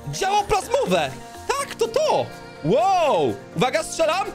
Działo plazmowe! Tak, to! Wow! Uwaga, strzelam!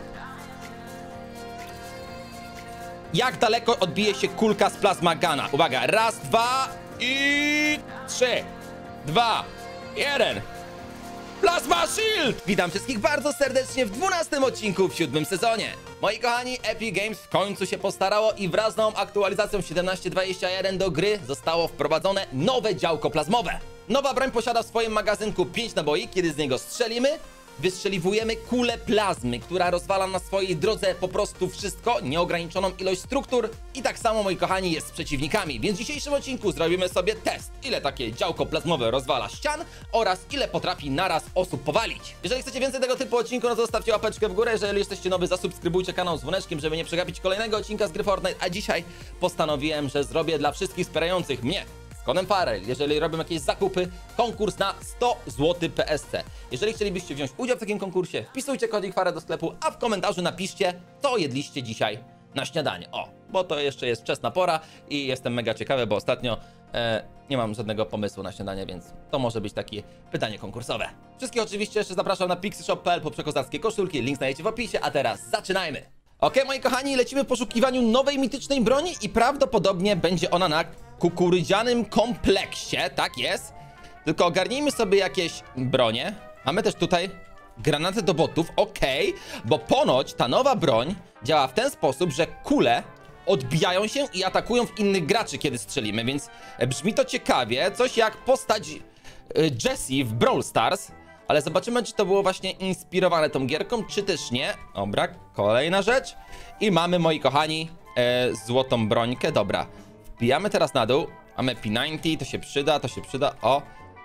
Jak daleko odbije się kulka z plazmagana? Uwaga, raz, dwa i 3, 2, 1. Plasma Shield! Witam wszystkich bardzo serdecznie w 12 odcinku w 7 sezonie. Moi kochani, Epic Games w końcu się postarało i wraz z nową aktualizacją 17.21 do gry zostało wprowadzone nowe działko plazmowe. Nowa broń posiada w swoim magazynku 5 naboi, kiedy z niego strzelimy, wystrzeliwujemy kulę plazmy, która rozwala na swojej drodze po prostu wszystko, nieograniczoną ilość struktur i tak samo, moi kochani, jest z przeciwnikami. Więc w dzisiejszym odcinku zrobimy sobie test, ile takie działko plazmowe rozwala ścian oraz ile potrafi naraz osób powalić. Jeżeli chcecie więcej tego typu odcinku, no to zostawcie łapeczkę w górę. Jeżeli jesteście nowy, zasubskrybujcie kanał z dzwoneczkiem, żeby nie przegapić kolejnego odcinka z gry Fortnite. A dzisiaj postanowiłem, że zrobię dla wszystkich wspierających mnie z kodem Farel, jeżeli robią jakieś zakupy, konkurs na 100 zł PSC. Jeżeli chcielibyście wziąć udział w takim konkursie, wpisujcie kodik Farel do sklepu, a w komentarzu napiszcie, co jedliście dzisiaj na śniadanie. O, bo to jeszcze jest wczesna pora i jestem mega ciekawy, bo ostatnio nie mam żadnego pomysłu na śniadanie, więc to może być takie pytanie konkursowe. Wszystkich oczywiście jeszcze zapraszam na pixyshop.pl po przekozackie koszulki, link znajdziecie w opisie, a teraz zaczynajmy! Okej, moi kochani, lecimy w poszukiwaniu nowej mitycznej broni i prawdopodobnie będzie ona na kukurydzianym kompleksie, tak jest. Tylko ogarnijmy sobie jakieś bronie. Mamy też tutaj granaty do botów, okej, bo ponoć ta nowa broń działa w ten sposób, że kule odbijają się i atakują w innych graczy, kiedy strzelimy, więc brzmi to ciekawie, coś jak postać Jessie w Brawl Stars. Ale zobaczymy, czy to było właśnie inspirowane tą gierką, czy też nie. Dobra, kolejna rzecz. I mamy, moi kochani, złotą brońkę. Dobra, wbijamy teraz na dół. Mamy P90, to się przyda, O.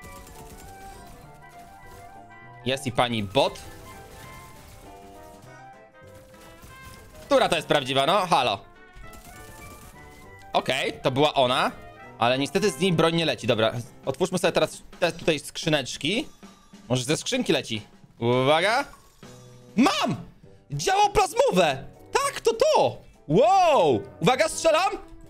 Jest i pani bot. Która to jest prawdziwa, no? Halo. Okej, to była ona. Ale niestety z niej broń nie leci. Dobra, otwórzmy sobie teraz te tutaj skrzyneczki. Może ze skrzynki leci. Uwaga. Mam! Działo plazmowe! Tak, to! Wow! Uwaga, strzelam!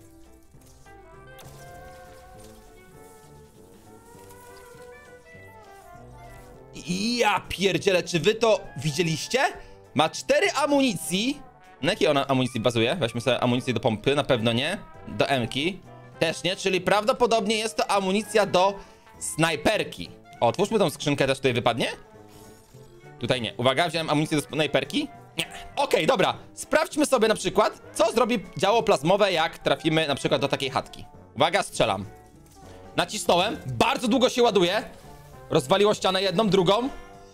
Ja pierdzielę, czy wy to widzieliście? Ma 4 amunicji. Na jakiej ona amunicji bazuje? Weźmy sobie amunicję do pompy, na pewno nie. Do M-ki też nie, czyli prawdopodobnie jest to amunicja do snajperki. O, otwórzmy tą skrzynkę, też tutaj wypadnie? Tutaj nie. Uwaga, wziąłem amunicję do snajperki. Nie. Okej, dobra. Sprawdźmy sobie na przykład, co zrobi działo plazmowe, jak trafimy na przykład do takiej chatki. Uwaga, strzelam. Nacisnąłem. Bardzo długo się ładuje. Rozwaliło ścianę jedną, drugą.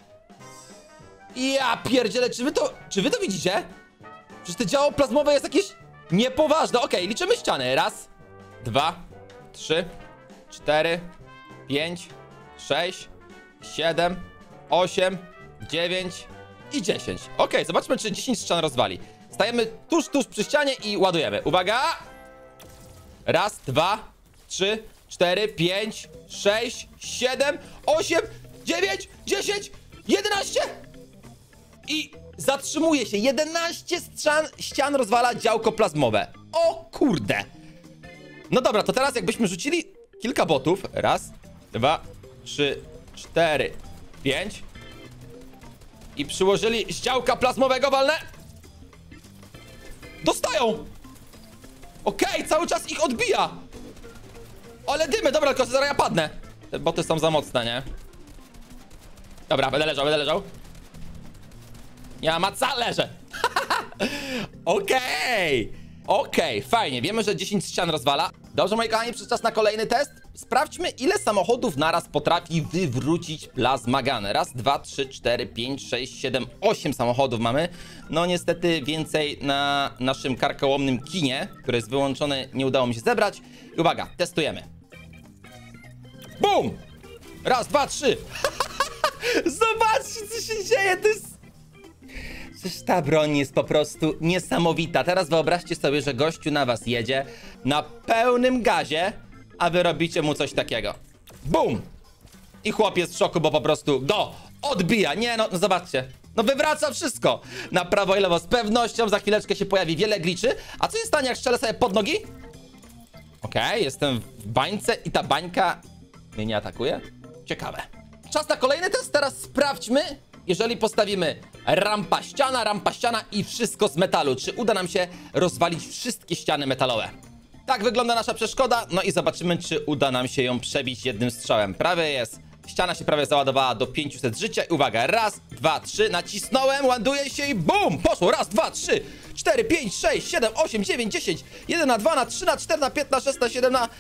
Ja pierdzielę, czy wy to widzicie? Przecież to działo plazmowe jest jakieś niepoważne. Okej, liczymy ściany. Raz, 2, 3, 4, 5, 6, 7, 8, 9 i 10. Okej, zobaczmy, czy 10 ścian rozwali. Stajemy tuż przy ścianie i ładujemy. Uwaga! Raz, 2, 3, 4, 5, 6, 7, 8, 9, 10, 11! I zatrzymuje się. 11 ścian rozwala działko plazmowe. O kurde! No dobra, to teraz jakbyśmy rzucili kilka botów. Raz, 2, 3, 4, 5 i przyłożyli z działka plazmowego walne. Dostają! Okej, cały czas ich odbija. Ale dymy, dobra, tylko zaraz ja padnę. Te boty są za mocne, nie? Dobra, będę leżał. Ja maca, leżę. Okej, fajnie. Wiemy, że 10 ścian rozwala. Dobrze, moi kochani, przyszedł czas na kolejny test. Sprawdźmy, ile samochodów naraz potrafi wywrócić plazmagan. Raz, 2, 3, 4, 5, 6, 7, 8 samochodów mamy. No niestety więcej na naszym karkołomnym kinie, który jest wyłączony, nie udało mi się zebrać. I uwaga, testujemy. Bum! Raz, 2, 3. Zobaczcie, co się dzieje, to jest... Przecież ta broń jest po prostu niesamowita. Teraz wyobraźcie sobie, że gościu na was jedzie na pełnym gazie, a wy robicie mu coś takiego. Bum! I chłop jest w szoku, bo po prostu go odbija. Nie, no zobaczcie. No wywraca wszystko na prawo i lewo. Z pewnością za chwileczkę się pojawi wiele gliczy. A co się stanie, jak strzelę sobie pod nogi? Okej, jestem w bańce i ta bańka mnie nie atakuje? Ciekawe. Czas na kolejny test. Teraz sprawdźmy, jeżeli postawimy rampa, ściana i wszystko z metalu. Czy uda nam się rozwalić wszystkie ściany metalowe? Tak wygląda nasza przeszkoda. No i zobaczymy, czy uda nam się ją przebić jednym strzałem. Prawie jest. Ściana się prawie załadowała do 500 życia. I uwaga, raz, dwa, trzy, nacisnąłem, ładuje się i bum! Poszło, raz, dwa, trzy, 4, 5, 6, 7, 8, 9, 10, 1 na 2, na 3, na 4, na 5, na 6, na 7, na...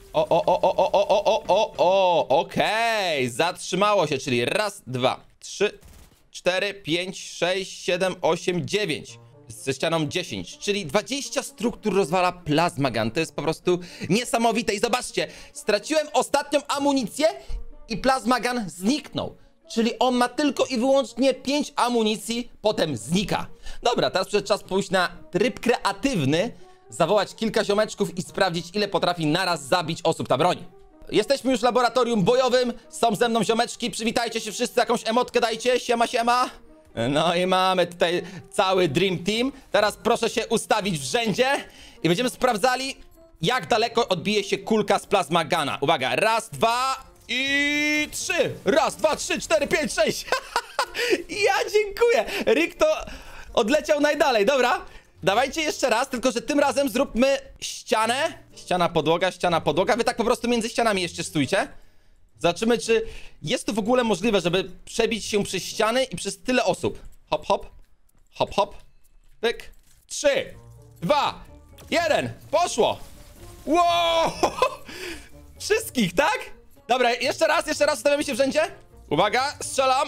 Okej, zatrzymało się, czyli raz, dwa, 3, 4, 5, 6, 7, 8, 9. Ze ścianą 10, czyli 20 struktur rozwala Plasma Gun. To jest po prostu niesamowite. I zobaczcie, straciłem ostatnią amunicję i Plasma Gun zniknął. Czyli on ma tylko i wyłącznie 5 amunicji, potem znika. Dobra, teraz przyszedł czas pójść na tryb kreatywny, zawołać kilka ziomeczków i sprawdzić, ile potrafi naraz zabić osób ta broń. Jesteśmy już w laboratorium bojowym, są ze mną ziomeczki, przywitajcie się wszyscy, jakąś emotkę dajcie, siema, siema. No i mamy tutaj cały Dream Team. Teraz proszę się ustawić w rzędzie i będziemy sprawdzali, jak daleko odbije się kulka z Plasma Guna. Uwaga, raz, dwa i 3. Raz, dwa, 3, 4, 5, 6. Ja dziękuję. Rick to odleciał najdalej, dobra. Dawajcie jeszcze raz, tylko że tym razem zróbmy ścianę. Ściana, podłoga. Wy tak po prostu między ścianami jeszcze stójcie. Zobaczymy, czy jest to w ogóle możliwe, żeby przebić się przez ściany i przez tyle osób. Hop, hop. Hop, hop. Pyk. 3, 2, 1. Poszło. Wow! Wszystkich, tak? Dobra, jeszcze raz ustawiamy się w rzędzie. Uwaga, strzelam.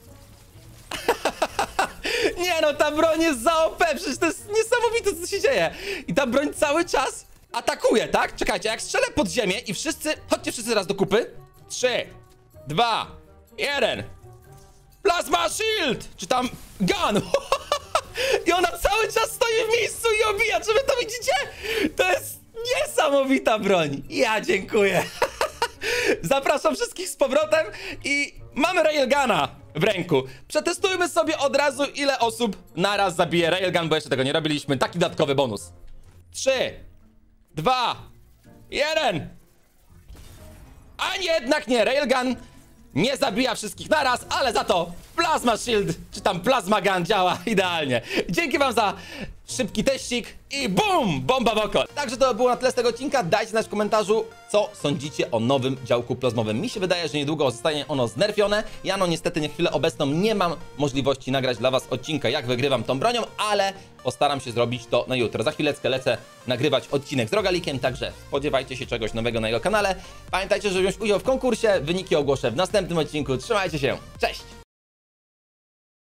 Nie no, ta broń jest za OP, przecież to jest niesamowite, co się dzieje. I ta broń cały czas atakuje, tak? Czekajcie, jak strzelę pod ziemię i wszyscy... Chodźcie wszyscy raz do kupy. 3, 2, 1. Plasma Shield! Czy tam gun? I ona cały czas stoi w miejscu i obija. Czy wy to widzicie? To jest niesamowita broń. Ja dziękuję. Zapraszam wszystkich z powrotem i mamy Railguna w ręku. Przetestujmy sobie od razu, ile osób naraz zabije Railgun, bo jeszcze tego nie robiliśmy. Taki dodatkowy bonus. 3, 2, 1. A nie, jednak nie. Railgun nie zabija wszystkich naraz, ale za to Plasma Shield, czy tam Plasma Gun działa idealnie. Dzięki wam za szybki teścik i BUM! Bomba w oko. Także to było na tyle z tego odcinka. Dajcie znać w komentarzu, co sądzicie o nowym działku plazmowym. Mi się wydaje, że niedługo zostanie ono znerfione. Ja no niestety na chwilę obecną nie mam możliwości nagrać dla was odcinka, jak wygrywam tą bronią, ale postaram się zrobić to na jutro. Za chwileczkę lecę nagrywać odcinek z Rogalikiem, także spodziewajcie się czegoś nowego na jego kanale. Pamiętajcie, żeby wziąć udział w konkursie. Wyniki ogłoszę w następnym odcinku. Trzymajcie się. Cześć!